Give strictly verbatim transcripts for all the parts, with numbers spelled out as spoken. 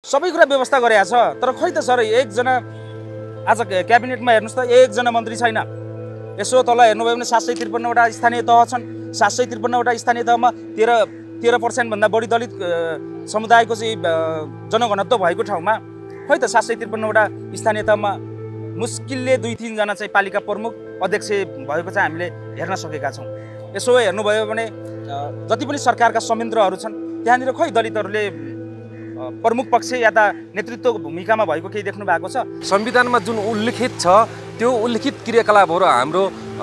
सबै कुरा व्यवस्था गरेको छ। तर खै त सर एकजना आज क्याबिनेटमा हेर्नुहोस् त एकजना मन्त्री छैन। यसो तल हेर्नुभयो भने सात सय त्रिपन्नवटा स्थानीय तह छन्। सात सय त्रिपन्नवटा स्थानीय तहमा तेह्र तेह्र पर्सेन्टभन्दा बढी दलित समुदायको चाहिँ जनघनत्व भएको ठाउँमा खै त सात सय त्रिपन्नवटा स्थानीय तहमा मुस्किलले दुई तिनजना चाहिँ पालिका प्रमुख अध्यक्ष भएको चाहिँ हामीले हेर्न सकेका छौँ। यसो हेर्नुभयो भने जति पनि सरकारका संयन्त्रहरू छन् त्यहाँनिर खै दलितहरूले प्रमुख पक्ष या त नेतृत्वको भूमिकामा भएको केही देख्नु भएको छ? संविधानमा जुन उल्लेखित छ त्यो उल्लेखित क्रियाकलापहरू हाम्रो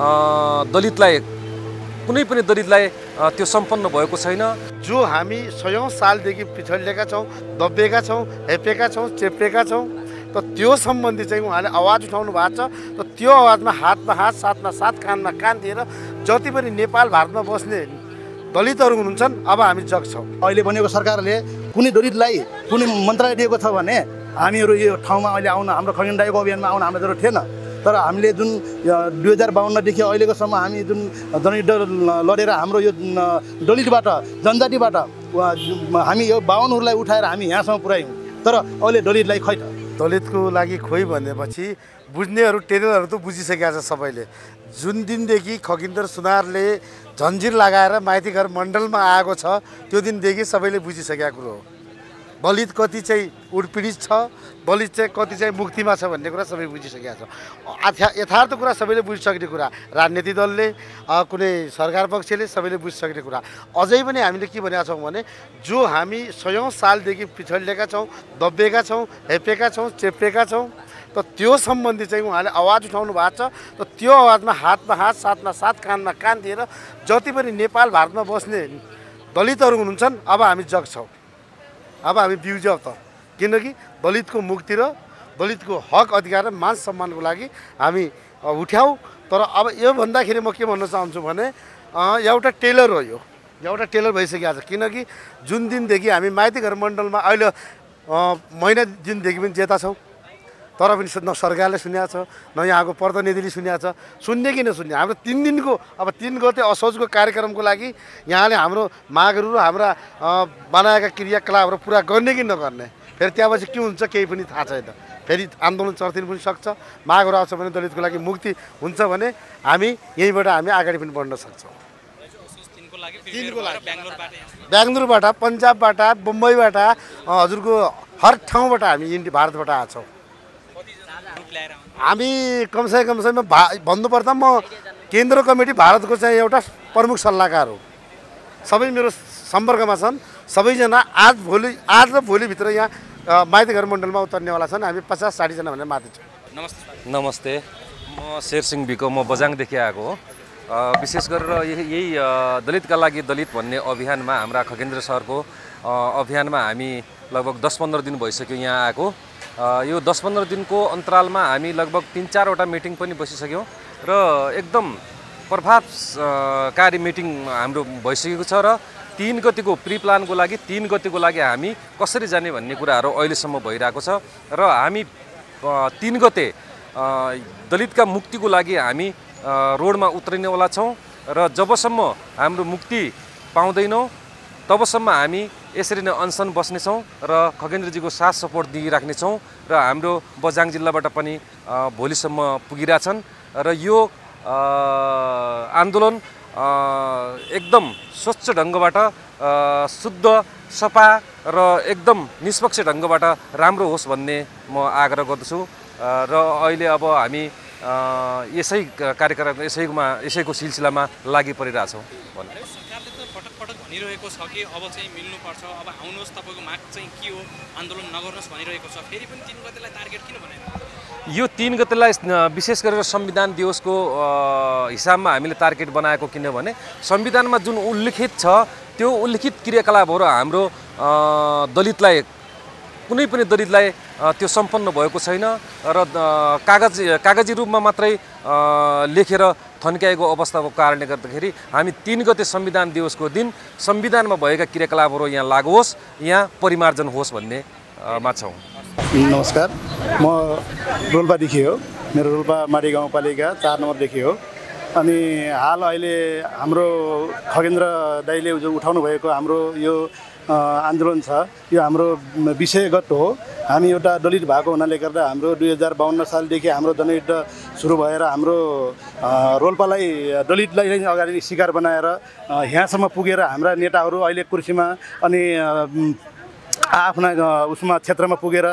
दलितलाई कुनै पनि दलितलाई त्यो सम्पन्न भएको छैन। जो हामी सयौँ सालदेखि पिछडिएका छौँ, दबिएका छौँ, हेपेका छौँ, चेपेका छौँ, त त्यो सम्बन्धी चाहिँ उहाँले आवाज उठाउनु भएको छ। त त्यो आवाजमा हातमा हात, साथमा साथ, कानमा कान दिएर जति पनि नेपाल भारतमा बस्ने दलितहरू हुनुहुन्छन् अब हामी जग्छौँ। अहिले बनेको सरकारले कुनै दलितलाई कुनै मन्त्रालय दिएको छ भने हामीहरू यो ठाउँमा अहिले आउन, हाम्रो खगेन दाइको अभियानमा आउन हाम्रो जरुरत थिएन। तर हामीले जुन दुई हजार बाहन्नदेखि अहिलेकोसम्म हामी जुन जनयुद्ध लडेर हाम्रो यो दलितबाट जनजातिबाट हामी यो बाहुनहरूलाई उठाएर हामी यहाँसम्म पुर्यायौँ। तर अहिले दलितलाई खै त दलितको लागि खोइ भनेपछि बुझ्नेहरू टेलरहरू त बुझिसकेका छ सबैले। जुन दिनदेखि खगिन्द्र सुनारले जन्जिर लगाएर माइती घर मण्डलमा आएको छ त्यो दिनदेखि सबैले बुझिसकेका कुरो हो। दलित कति चाहिँ उडपीडित छ, दलित चाहिँ कति चाहिँ मुक्तिमा छ भन्ने कुरा सबै बुझिसकेका छ। यथार्थ कुरा सबैले बुझिसक्ने कुरा, राजनीतिक दलले कुनै सरकार पक्षले सबैले बुझिसक्ने कुरा। अझै पनि हामीले के भनेका छौँ भने जो हामी सयौँ सालदेखि पिछडिएका छौँ, दबिएका छौँ, हेपेका छौँ, चेपेका छौँ, त त्यो सम्बन्धी चाहिँ उहाँले आवाज उठाउनु भएको छ। त त्यो आवाजमा हातमा हात, साथमा साथ, कानमा कान दिएर जति पनि नेपाल भारतमा बस्ने दलितहरू हुनुहुन्छन् अब हामी जग्छौँ। अब हामी बिउजौँ त, किनकि दलितको मुक्ति र दलितको हक अधिकार र मान सम्मानको लागि हामी उठ्यौँ। तर अब यो भन्दाखेरि म के भन्न चाहन्छु भने एउटा टेलर हो, यो एउटा टेलर भइसकेको छ। किनकि जुन दिनदेखि हामी माइती घर मण्डलमा अहिले महिना दिनदेखि पनि जेता छौँ, तर पनि न सरकारले सुनेको छ न यहाँको प्रतिनिधिले सुनेको छ। सुन्ने कि नसुन्ने हाम्रो तिन दिनको अब तिन गते असोजको कार्यक्रमको लागि यहाँले हाम्रो मागहरू र हाम्रा बनाएका क्रियाकलापहरू पुरा गर्ने कि नगर्ने, फेरि त्यहाँपछि के हुन्छ केही पनि थाहा छैन। फेरि आन्दोलन चर्तिन पनि सक्छ। मागहरू आउँछ भने दलितको लागि मुक्ति हुन्छ भने हामी यहीँबाट हामी अगाडि पनि बढ्न सक्छौँ। बेङ्गलोरबाट, पन्जाबबाट, मुम्बईबाट, हजुरको हर ठाउँबाट हामी इन्डिया भारतबाट आएको छौँ। हामी कमसे कमसेमा भा भन्नुपर्दा म केन्द्र कमिटी भारतको चाहिँ एउटा प्रमुख सल्लाहकार हो। सबै मेरो सम्पर्कमा छन्। सबैजना आज भोलि आज र भोलिभित्र यहाँ माइती घर मण्डलमा उतर्नेवाला छन्। हामी पचास साठीजना भनेर माथि छौँ। नमस्ते नमस्ते म शेरसिंह बिको, म बझाङदेखि आएको हो। विशेष गरेर यही यही दलितका लागि दलित भन्ने अभियानमा हाम्रा खगेन्द्र सरको अभियानमा हामी लगभग दस पन्ध्र दिन भइसक्यो यहाँ आएको। यो दस पन्ध्र दिनको अन्तरालमा हामी लगभग तिन चारवटा मिटिङ पनि बसिसक्यौँ र एकदम प्रभावकारी मिटिङ हाम्रो भइसकेको छ। र तीन गतिको प्री प्लानको लागि तीन गतिको लागि हामी कसरी जाने भन्ने कुराहरू अहिलेसम्म भइरहेको छ। र हामी तीन गते दलितका मुक्तिको लागि हामी रोडमा उत्रिनेवाला छौँ। र जबसम्म हाम्रो मुक्ति पाउँदैनौँ तबसम्म हामी यसरी नै अनसन बस्नेछौँ र खगेन्द्रजीको साथ सपोर्ट दिइराख्नेछौँ। र हाम्रो बझाङ जिल्लाबाट पनि भोलिसम्म पुगिरहेछन्। र यो आन्दोलन एकदम स्वच्छ ढङ्गबाट, शुद्ध, सफा र एकदम निष्पक्ष ढङ्गबाट राम्रो होस् भन्ने म आग्रह गर्दछु। र अहिले अब हामी यसै कार्यक्रम यसैमा यसैको सिलसिलामा लागि परिरहेछौँ। भनिरहेको छ कि अब चाहिँ मिल्नुपर्छ, अब आउनुहोस्, तपाईँको माग चाहिँ के हो, आन्दोलन नगर्नुहोस् भनिरहेको छ। फेरि पनि तीन गतेलाई टार्गेट किन बनायो? यो तीन गतेलाई विशेष गरेर संविधान दिवसको हिसाबमा हामीले टार्गेट बनाएको, किनभने संविधानमा जुन उल्लेखित छ त्यो उल्लेखित क्रियाकलापहरू हाम्रो दलितलाई कुनै पनि दलितलाई त्यो सम्पन्न भएको छैन। र कागज कागजी रूपमा मात्रै लेखेर थन्क्याएको अवस्थाको कारणले गर्दाखेरि हामी तीन गते संविधान दिवसको दिन संविधानमा भएका क्रियाकलापहरू यहाँ लागू होस्, यहाँ परिमार्जन होस् भन्ने मा छौँ। नमस्कार, म रोल्पादेखि हो। मेरो रोल्पा माडी गाउँपालिका चार नम्बरदेखि हो। अनि हाल अहिले हाम्रो खगेन्द्र दाइले जो उठाउनु भएको हाम्रो यो आन्दोलन छ यो हाम्रो विषयगत हो। हामी एउटा दलित भएको हुनाले गर्दा हाम्रो दुई हजार बाहन्न सालदेखि हाम्रो जनयुद्ध सुरु भएर हाम्रो रोल्पालाई दलितलाई नै अगाडि शिकार बनाएर यहाँसम्म पुगेर हाम्रा नेताहरू अहिले कुर्सीमा अनि आफ्ना उसमा क्षेत्रमा पुगेर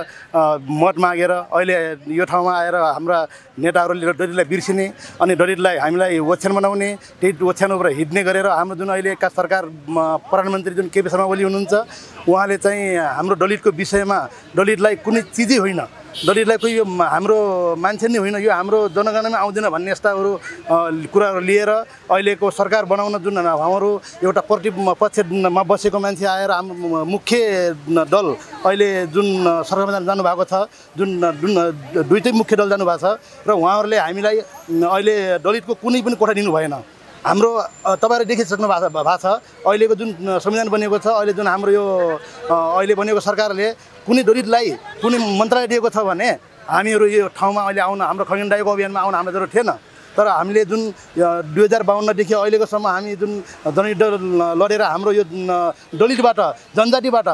मत मागेर अहिले यो ठाउँमा आएर हाम्रा नेताहरूले दलितलाई बिर्सिने अनि दलितलाई हामीलाई ओछ्यान बनाउने त्यही ओछ्यानबाट हिँड्ने गरेर हाम्रो जुन अहिलेका सरकार प्रधानमन्त्री जुन केपी शर्मा ओली हुनुहुन्छ उहाँले चाहिँ हाम्रो दलितको विषयमा दलितलाई कुनै चिजै होइन दलितलाई कोही यो हाम्रो मान्छे नै होइन यो हाम्रो जनगणनामा आउँदैन भन्ने यस्ताहरू कुराहरू लिएर अहिलेको सरकार बनाउन जुन हाम्रो एउटा प्रति पक्षमा बसेको मान्छे आएर हाम्रो मुख्य दल अहिले जुन सरकारमा जानुभएको छ जुन जुन दुईटै मुख्य दल जानुभएको छ र उहाँहरूले हामीलाई अहिले दलितको कुनै पनि कोठा दिनु भएन। हाम्रो तपाईँहरू देखिसक्नु भएको छ अहिलेको जुन संविधान बनेको छ अहिले जुन हाम्रो यो अहिले बनेको सरकारले कुनै दलितलाई कुनै मन्त्रालय दिएको छ भने हामीहरू यो ठाउँमा अहिले आउन हाम्रो खगेन दाइको अभियानमा आउन हाम्रो जरुरत थिएन। तर हामीले जुन दुई हजार बाहन्नदेखि अहिलेकोसम्म हामी जुन जनयुद्ध लडेर हाम्रो यो दलितबाट जनजातिबाट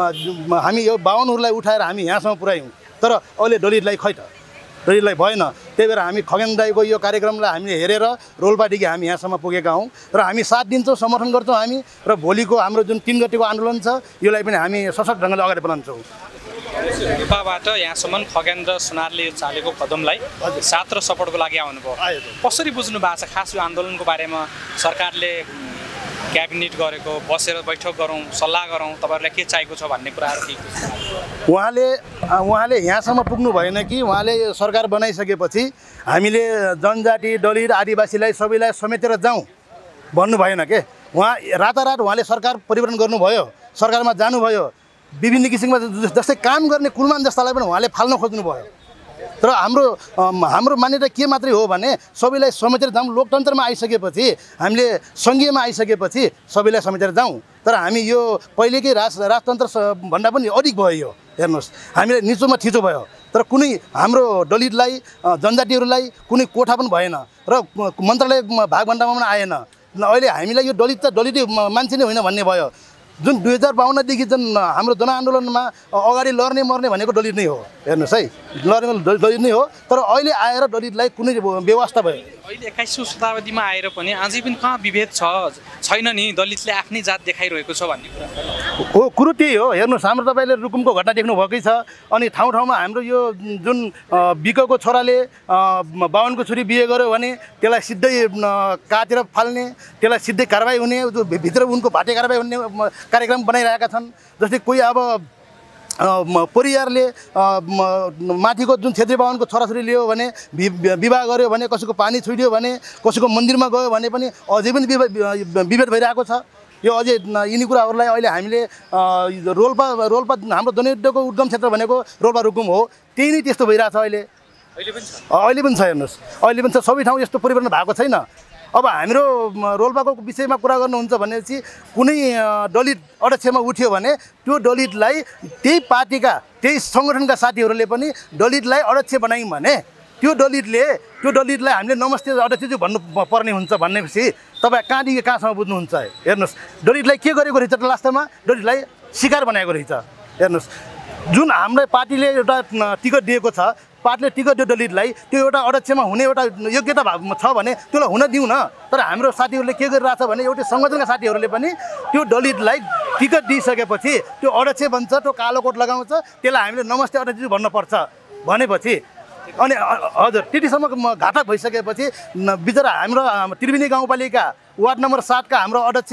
हामी यो बाहुनहरूलाई उठाएर हामी यहाँसम्म पुर्यायौँ। तर अहिले दलितलाई खै त दलितलाई भएन। त्यही भएर हामी खगेन दाइको यो कार्यक्रमलाई हामीले हेरेर रोल्पादेखि हामी यहाँसम्म पुगेका हौँ र हामी साथ दिन्छौँ समर्थन गर्छौँ हामी र भोलिको हाम्रो जुन तिन गतिको आन्दोलन छ यसलाई पनि हामी सशक्त ढङ्गले अगाडि बढाउँछौँ। रोल्पाबाट यहाँसम्म खगेन र सुनारले चालेको कदमलाई साथ र सपोर्टको लागि आउनुभयो। कसरी बुझ्नु भएको छ खास यो आन्दोलनको बारेमा सरकारले क्याबिनेट गरेको बसेर बैठक गरौँ सल्लाह गरौँ तपाईँहरूलाई के चाहिएको छ भन्ने कुराहरू के उहाँले उहाँले यहाँसम्म पुग्नु भएन कि उहाँले सरकार बनाइसकेपछि हामीले जनजाति दलित आदिवासीलाई सबैलाई समेटेर जाउँ भन्नु भएन के। उहाँ रातारात उहाँले सरकार परिवर्तन गर्नुभयो सरकारमा जानुभयो विभिन्न किसिममा जस्तै काम गर्ने कुलमान जस्तालाई पनि उहाँले फाल्न खोज्नुभयो। तर हाम्रो हाम्रो मान्यता के मात्रै हो भने सबैलाई समेटेर जाउँ लोकतन्त्रमा आइसकेपछि हामीले सङ्घीयमा आइसकेपछि सबैलाई समेटेर जाउँ। तर हामी यो पहिलेकै राज राजतन्त्र भन्दा पनि अधिक भयो यो हेर्नुहोस् हामीले निचोमा थिचो भयो तर कुनै हाम्रो दलितलाई जनजातिहरूलाई कुनै कोठा पनि भएन र मन्त्रालय भागभण्डामा पनि आएन। अहिले हामीलाई यो दलित त दलितै मान्छे नै होइन भन्ने भयो। जुन दुई हजार बाहन्नदेखि जुन हाम्रो जनआन्दोलनमा अगाडि लड्ने मर्ने भनेको दलित नै हो हेर्नुहोस् है लड्ने दलित नै हो। तर अहिले आएर दलितलाई कुनै व्यवस्था भयो अहिले एक्काइसौँ शताब्दीमा आएर पनि अझै पनि कहाँ विभेद छ छैन नि दलितले आफ्नै जात देखाइरहेको छ भन्ने कुरा हो। कुरो त्यही हो हेर्नुहोस् हाम्रो तपाईँले रुकुमको घटना देख्नु भएकै छ अनि ठाउँ ठाउँमा हाम्रो यो जुन बिकको छोराले बाहुनको छोरी बिहे गर्यो भने त्यसलाई सिधै काटेर फाल्ने त्यसलाई सिधै कारबाही हुने भित्र उनको भाटे कारबाही हुने कार्यक्रम बनाइरहेका छन्। जस्तै कोही अब परिवारले माथिको जुन छेत्री बाहुनको छोराछोरी लियो भने विवाह गर्यो भने कसैको पानी छुइदियो भने कसैको मन्दिरमा गयो भने पनि अझै पनि विभेद भइरहेको छ। यो अझै यिनी कुराहरूलाई अहिले हामीले रोल्पा रोल्पा हाम्रो जनयुद्धको उद्गम क्षेत्र भनेको रोल्पा रुकुम हो त्यही नै त्यस्तो भइरहेछ अहिले अहिले पनि छ अहिले पनि छ हेर्नुहोस् अहिले पनि छ सबै ठाउँ यस्तो परिवर्तन भएको छैन। अब हाम्रो रोल्पाको विषयमा कुरा गर्नुहुन्छ भनेपछि कुनै दलित अध्यक्षमा उठ्यो भने त्यो दलितलाई त्यही पार्टीका त्यही सङ्गठनका साथीहरूले पनि दलितलाई अध्यक्ष बनायौँ भने त्यो दलितले त्यो दलितलाई हामीले नमस्ते अध्यक्ष भन्नु पर्ने हुन्छ भनेपछि तपाईँ कहाँदेखि कहाँसम्म बुझ्नुहुन्छ हेर्नुहोस् दलितलाई के गरेको रहेछ त लास्टमा दलितलाई शिकार बनाएको रहेछ। हेर्नुहोस् जुन हाम्रो पार्टीले एउटा टिकट दिएको छ पार्टीले टिकट दियो दलितलाई त्यो एउटा अध्यक्षमा हुने एउटा योग्यता छ भने त्यसलाई हुन दिउँ न। तर हाम्रो साथीहरूले के गरिरहेछ भने एउटै सङ्गठनका साथीहरूले पनि त्यो दलितलाई टिकट दिइसकेपछि त्यो अध्यक्ष बन्छ त्यो कालो कोट लगाउँछ त्यसलाई हामीले नमस्ते अध्यक्ष भन्नुपर्छ भनेपछि अनि हजुर त्यतिसम्म घातक भइसकेपछि बिचरा हाम्रो त्रिवेणी गाउँपालिका वार्ड नम्बर सातका हाम्रो अध्यक्ष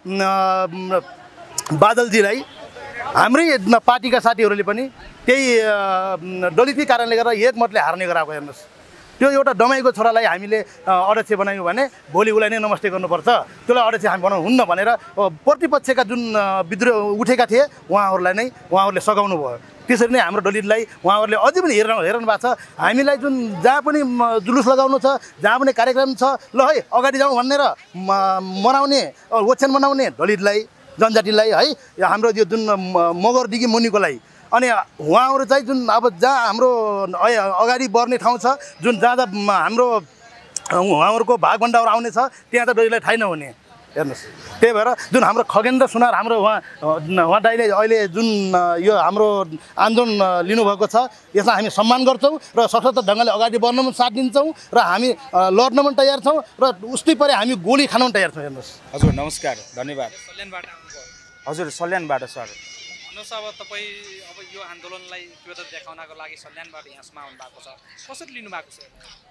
बादलजीलाई हाम्रै पार्टीका साथीहरूले पनि त्यही दलितकै कारणले गर्दा एक मतले हार्ने गराएको हेर्नुहोस्। त्यो एउटा दमाईको छोरालाई हामीले अध्यक्ष बनायौँ भने भोलि उसलाई नै नमस्ते गर्नुपर्छ त्यसलाई अध्यक्ष हामी बनाउनु हुन्न भनेर प्रतिपक्षका जुन विद्रोह उठेका थिए उहाँहरूलाई नै उहाँहरूले सघाउनु भयो। त्यसरी नै हाम्रो दलितलाई उहाँहरूले अझै पनि हेर्नु हेर्नु भएको छ। हामीलाई जुन जहाँ पनि जुलुस लगाउनु छ जहाँ पनि कार्यक्रम छ ल है अगाडि जाउँ भनेर मनाउने ओछ्यान बनाउने दलितलाई जनजातिलाई है हाम्रो यो जुन मगरदेखि मुनिकोलाई अनि उहाँहरू चाहिँ जुन अब जहाँ हाम्रो अगाडि बढ्ने ठाउँ छ जुन जहाँ जहाँ हाम्रो उहाँहरूको भागभण्डाहरू आउने छ त्यहाँ त दलितलाई ठाइ नहुने हेर्नुहोस्। त्यही भएर जुन हाम्रो खगेन्द्र सुनार हाम्रो उहाँ उहाँ दाइले अहिले जुन यो हाम्रो आन्दोलन लिनुभएको छ यसलाई हामी सम्मान गर्छौँ र सशक्त ढङ्गले अगाडि बढ्न पनि साथ दिन्छौँ र हामी लड्न पनि तयार छौँ र उस्तै परे हामी गोली खान पनि तयार छौँ। हेर्नुहोस्। हजुर नमस्कार, धन्यवाद। सल्यानबाट आउनुभयो। हजुर सल्यानबाट सर। भन्नुहोस् अब तपाईँ अब यो आन्दोलनलाई तीव्रता देखाउनको लागि सल्यानबाट यहाँसम्म आउनु भएको छ, कसरी लिनुभएको छ?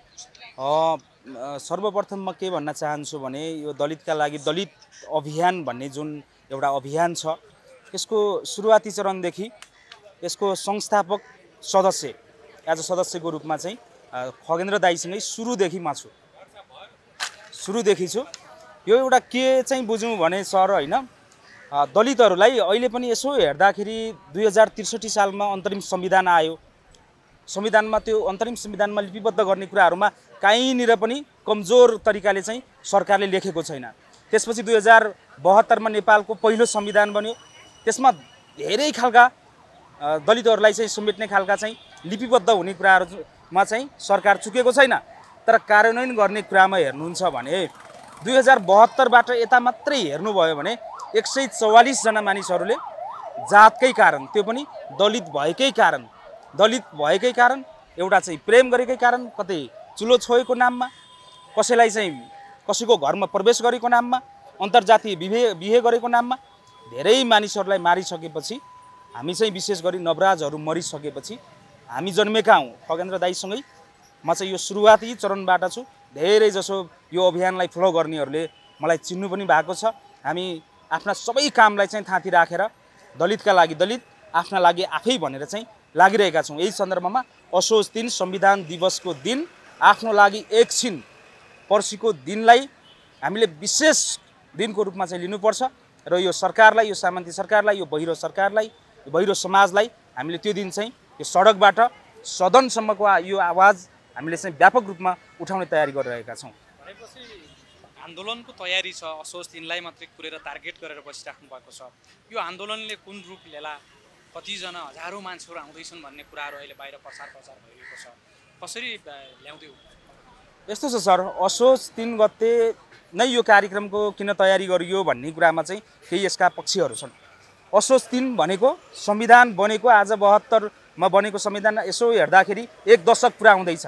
सर्वप्रथम म के भन्न चाहन्छु भने यो दलितका लागि दलित अभियान भन्ने जुन एउटा अभियान छ यसको सुरुवाती चरणदेखि यसको संस्थापक सदस्य एज अ सदस्यको रूपमा चाहिँ खगेन्द्र दाइसँगै सुरुदेखि म छु सुरुदेखि छु यो एउटा के चाहिँ बुझौँ भने सर होइन, दलितहरूलाई अहिले पनि यसो हेर्दाखेरि दुई हजार त्रिसठी सालमा अन्तरिम संविधान आयो। संविधानमा त्यो अन्तरिम संविधानमा लिपिबद्ध गर्ने कुराहरूमा कहीँनिर पनि कमजोर तरिकाले चाहिँ सरकारले लेखेको छैन। त्यसपछि दुई हजार बहत्तरमा नेपालको पहिलो संविधान बन्यो। त्यसमा धेरै खालका दलितहरूलाई चाहिँ समेट्ने खालका चाहिँ लिपिबद्ध हुने कुराहरूमा चाहिँ सरकार चुकेको छैन। तर कार्यान्वयन गर्ने कुरामा हेर्नुहुन्छ भने दुई हजार बहत्तरबाट यता मात्रै हेर्नुभयो भने एक सय चौवालिसजना मानिसहरूले जातकै कारण, त्यो पनि दलित भएकै कारण दलित भएकै कारण एउटा चाहिँ प्रेम गरेकै कारण, कतै चुलो छोएको नाममा, कसैलाई चाहिँ कसैको घरमा प्रवेश गरेको नाममा, अन्तर्जातीय बिहे बिहे गरेको नाममा धेरै मानिसहरूलाई मारिसकेपछि हामी चाहिँ विशेष गरी नवराजहरू मरिसकेपछि हामी जन्मेका हौँ। खगेन्द्र दाइसँगै म चाहिँ यो सुरुवाती चरणबाट छु। धेरै जसो यो अभियानलाई फलो गर्नेहरूले मलाई चिन्नु पनि भएको छ। हामी आफ्ना सबै कामलाई चाहिँ थाँती राखेर दलितका लागि दलित, आफ्ना लागि आफै भनेर चाहिँ लागिरहेका छौँ। यही सन्दर्भमा असोज दिन संविधान दिवसको दिन आफ्नो लागि एकछिन पर्सिको दिनलाई हामीले विशेष दिनको रूपमा चाहिँ लिनुपर्छ र यो सरकारलाई, यो सामन्ती सरकारलाई, यो बहिरो सरकारलाई, यो बहिरो समाजलाई हामीले त्यो दिन चाहिँ यो सडकबाट सदनसम्मको यो आवाज हामीले चाहिँ व्यापक रूपमा उठाउने तयारी गरिरहेका छौँ। भनेपछि आन्दोलनको तयारी छ, असोज दिनलाई मात्रै कुरेर टार्गेट गरेर बसिराख्नु भएको छ। यो आन्दोलनले कुन रूप लिएला, कतिजना हजारौँ मान्छेहरू आउँदैछन् भन्ने कुराहरू अहिले बाहिर प्रचार प्रचार भइरहेको छ, कसरी ल्याउँदै? यस्तो छ सर, असोज तिन गते नै यो कार्यक्रमको किन तयारी गरियो भन्ने कुरामा चाहिँ केही यसका पक्षहरू छन्। असोज तिन भनेको संविधान बनेको आज बहत्तरमा बनेको संविधान यसो हेर्दाखेरि एक दशक पुरा हुँदैछ।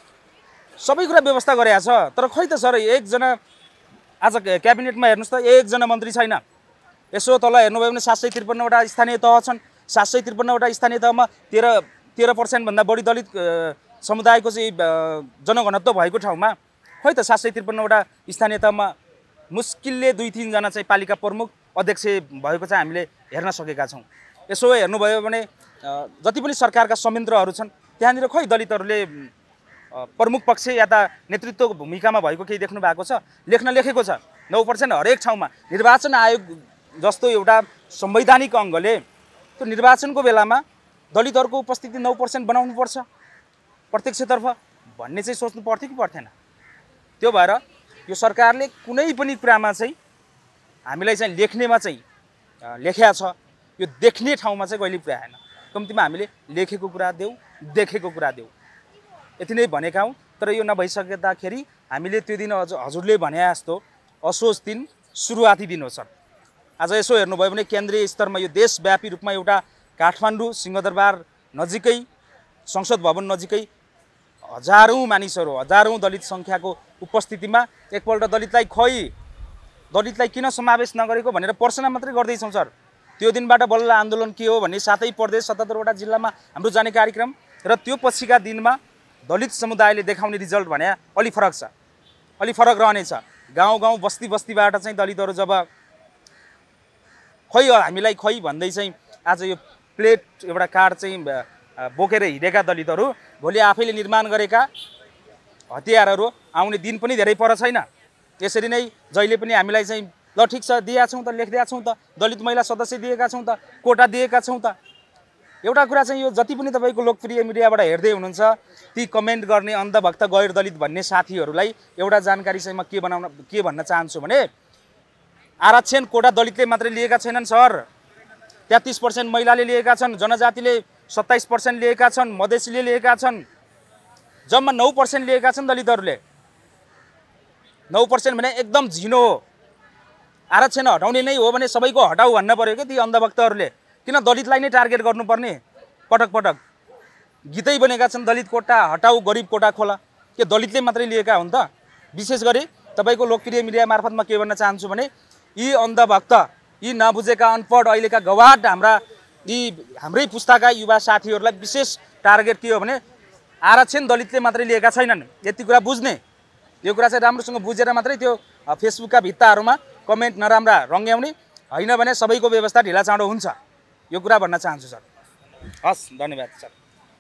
सबै कुरा व्यवस्था गरेका छ, तर खै त सर एकजना आज क्याबिनेटमा हेर्नुहोस् त एकजना मन्त्री छैन। यसो तल हेर्नुभयो भने सात सय त्रिपन्नवटा स्थानीय तह छन्। सात सय त्रिपन्नवटा स्थानीय तहमा तेह्र तेह्र पर्सेन्टभन्दा बढी दलित समुदायको चाहिँ जनघनत्व भएको ठाउँमा खै त सात सय त्रिपन्नवटा स्थानीय तहमा मुस्किलले दुई तिनजना चाहिँ पालिका प्रमुख अध्यक्ष भएको चाहिँ हामीले हेर्न सकेका छौँ। यसो हेर्नुभयो भने जति पनि सरकारका संयन्त्रहरू छन् त्यहाँनिर खै दलितहरूले प्रमुख पक्ष या त नेतृत्वको भूमिकामा भएको केही देख्नु भएको छ? लेख्न लेखेको छ नौ पर्सेन्ट हरेक ठाउँमा। निर्वाचन आयोग जस्तो एउटा संवैधानिक अङ्गले त्यो निर्वाचनको बेलामा दलितहरूको उपस्थिति नौ पर्सेन्ट बनाउनुपर्छ प्रत्यक्षतर्फ भन्ने चाहिँ सोच्नु पर्थ्यो कि पर्थेन? त्यो भएर यो सरकारले कुनै पनि कुरामा चाहिँ हामीलाई चाहिँ लेख्नेमा चाहिँ लेख्या छ, यो देख्ने ठाउँमा चाहिँ कहिले पुर्याएन। कम्तीमा हामीले लेखेको कुरा देऊ, देखेको कुरा देऊ, यति नै भनेका हौँ। तर यो नभइसक्दाखेरि हामीले त्यो दिन हजुरले भने जस्तो असोज दिन सुरुवाती दिन हो सर। आज यसो हेर्नुभयो भने केन्द्रीय स्तरमा यो देशव्यापी रूपमा एउटा काठमाडौँ सिंहदरबार नजिकै संसद भवन नजिकै हजारौँ मानिसहरू, हजारौँ दलित सङ्ख्याको उपस्थितिमा एकपल्ट दलितलाई खै दलितलाई किन समावेश नगरेको भनेर प्रश्न मात्रै गर्दैछौँ सर। त्यो दिनबाट बल्ल आन्दोलन के हो भन्ने सातै प्रदेश सतहत्तरवटा जिल्लामा हाम्रो जाने कार्यक्रम र त्यो पछिका दिनमा दलित समुदायले देखाउने रिजल्ट भने अलि फरक छ, अलि फरक रहनेछ। गाउँ गाउँ बस्ती बस्तीबाट चाहिँ दलितहरू जब खै हामीलाई खै भन्दै चाहिँ आज यो प्लेट एउटा कार्ड चाहिँ बोकेर हिँडेका दलितहरू भोलि आफैले निर्माण गरेका हतियारहरू आउने दिन पनि धेरै पर छैन। यसरी नै जहिले पनि हामीलाई चाहिँ ल ठिक छ दिएका छौँ त, लेखिदिएका छौँ त, दलित महिला सदस्य दिएका छौँ त, कोटा दिएका छौँ त। एउटा कुरा चाहिँ यो जति पनि तपाईँको लोकप्रिय मिडियाबाट हेर्दै हुनुहुन्छ ती कमेन्ट गर्ने अन्धभक्त गैर दलित भन्ने साथीहरूलाई एउटा जानकारी चाहिँ म के बनाउन के भन्न चाहन्छु भने आरक्षण कोटा दलितले मात्रै लिएका छैनन् सर, तेत्तिस पर्सेन्ट महिलाले लिएका छन्, जनजातिले सत्ताइस पर्सेन्ट लिएका छन्, मधेसीले लिएका छन्, जम्मा नौ पर्सेन्ट लिएका छन् दलितहरूले। नौ पर्सेन्ट भने एकदम झिनो हो। आरक्षण हटाउने नै हो भने सबैको हटाऊ भन्न पर्यो कि ती अन्धभक्तहरूले किन दलितलाई नै टार्गेट गर्नुपर्ने पटक पटक गीतै बनेका छन् दलित कोटा हटाऊ गरिब कोटा खोला के दलितले मात्रै लिएका हुन् त विशेष गरी तपाईँको लोकप्रिय मिडिया मार्फत म के भन्न चाहन्छु भने यी अन्धभक्त यी नबुझेका अनपढ अहिलेका गवार हाम्रा यी हाम्रै पुस्ताका युवा साथीहरूलाई विशेष टार्गेट के हो भने आरक्षण दलितले मात्रै लिएका छैनन् यति कुरा बुझ्ने यो कुरा चाहिँ राम्रोसँग बुझेर मात्रै त्यो फेसबुकका भित्ताहरूमा कमेन्ट नराम्रा रङ्ग्याउने होइन भने सबैको व्यवस्था ढिला चाँडो हुन्छ यो कुरा भन्न चाहन्छु सर हस् धन्यवाद सर